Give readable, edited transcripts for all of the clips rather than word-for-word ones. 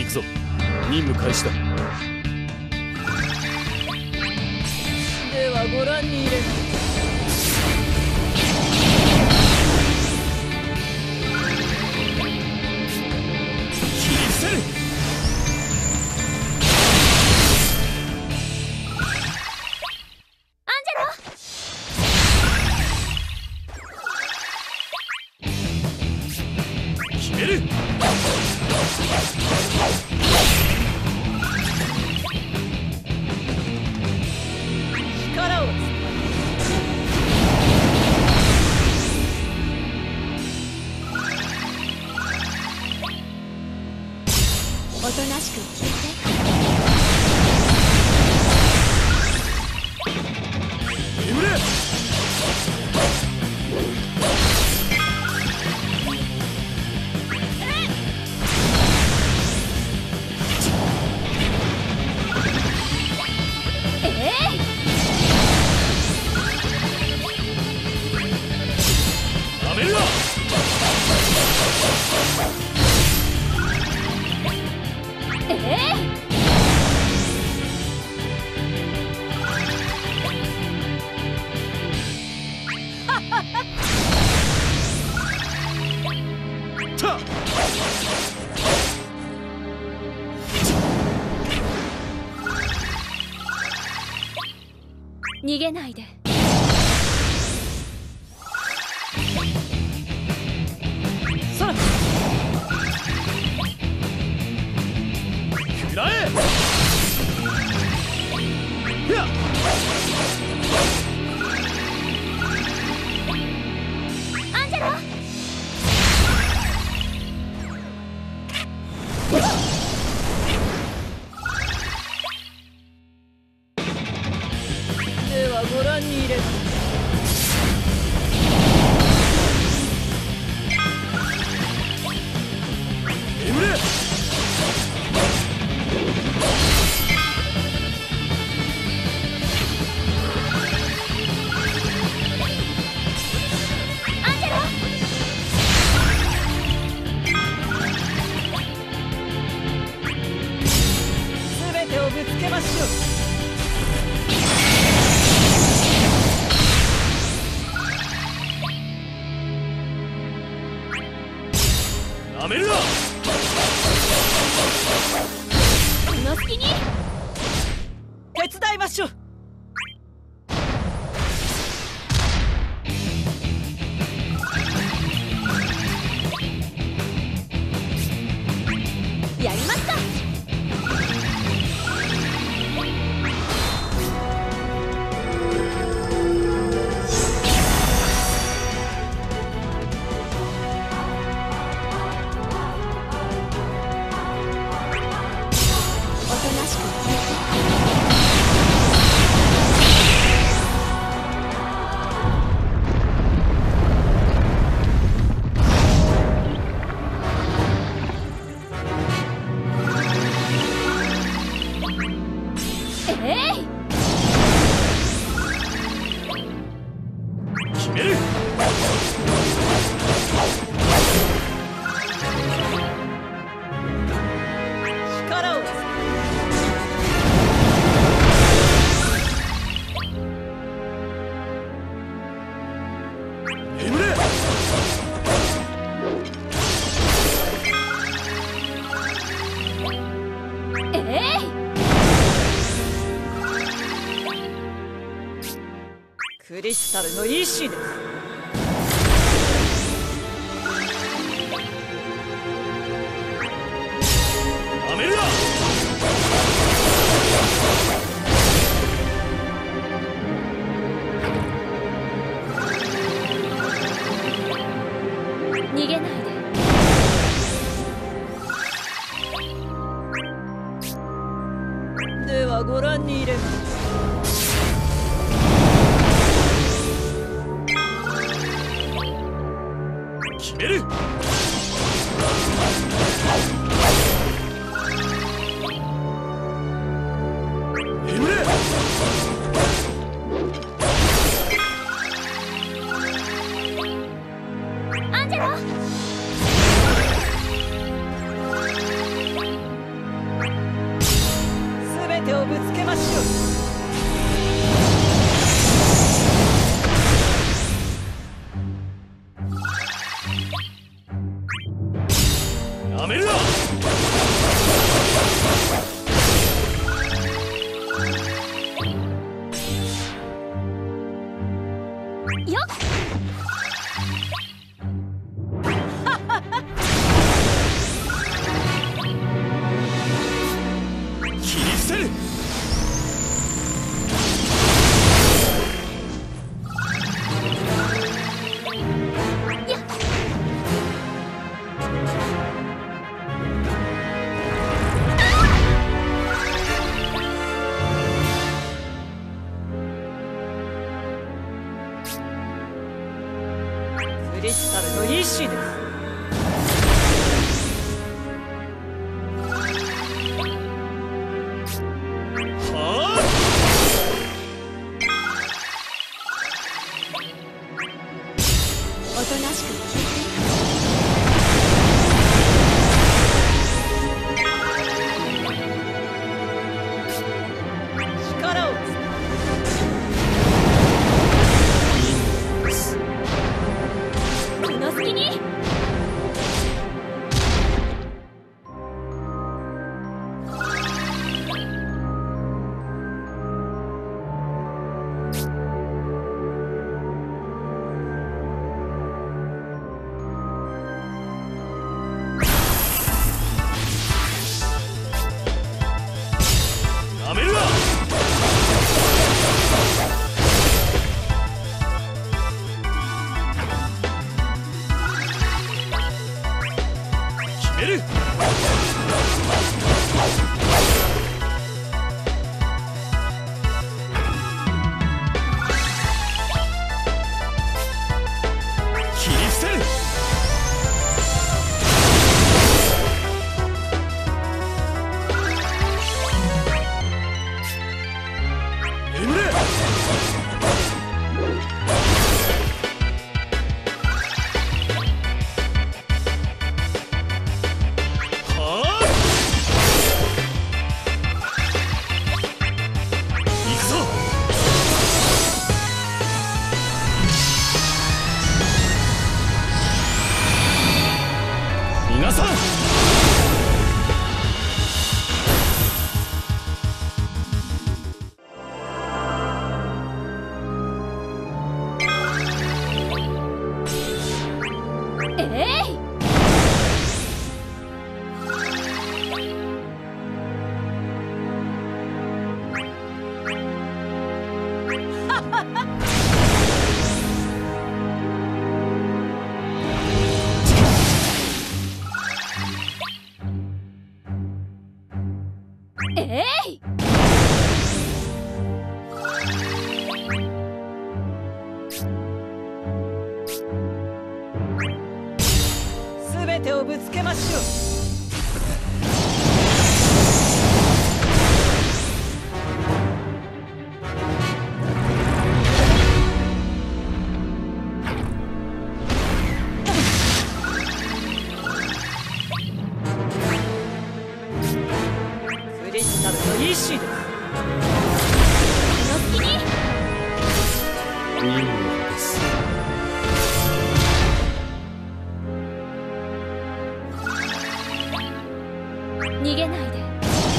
くぞ。任務開始だ。 ではご覧に入れます。 切り伏せる。 アンジェロ。 決める。 力をつけ。 おとなしく聞いて。 眠れ。なめるな。たっ。 逃げないで。 そら。 食らえ。やっ。 アンジェロ。 ではご覧に入れます。 眠れ。 アンジェロ。 すべてをぶつけましょう。 なめるな。 この隙に。 手伝いましょう。 やりますか。おとなしく聞いて。 決める。 力をつけ。 眠れ。 クリスタルの意志です。 なめるな。 逃げないで。 ではご覧に入れます。 決める。眠れ。 アンジェロ。 クリスタルの意志です。 おとなしく聞いて。 力をつこの隙にやめるな。決める。切り捨てる。眠れ。はあ。行くぞ。皆さん。 すべてをぶつけましょう。クリスタルの意志です。 この隙に任務です。 逃げないで。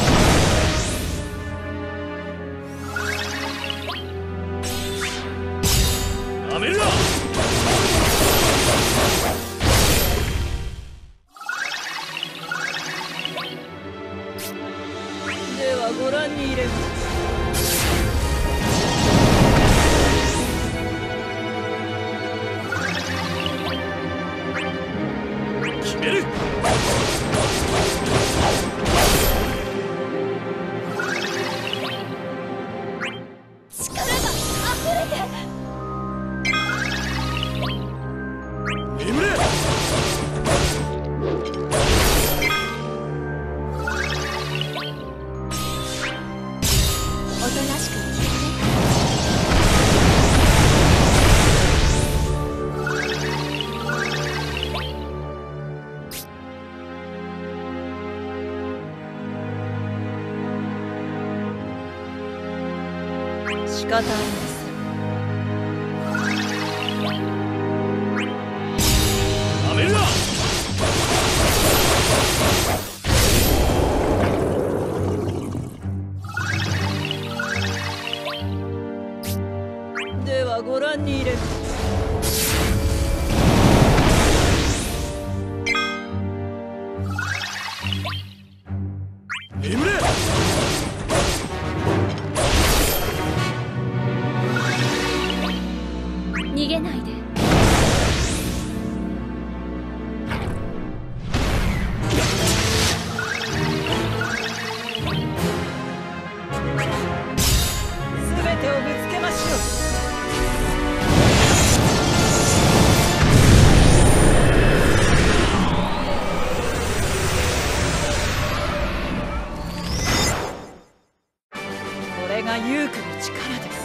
やめるな。 ではご覧に入れます。 決める。 力が溢れて。 眠れ。 おとなしく聞いて。 仕方ありません。 やめるな。 ではご覧に入れます。 眠れ。 がユークの力です。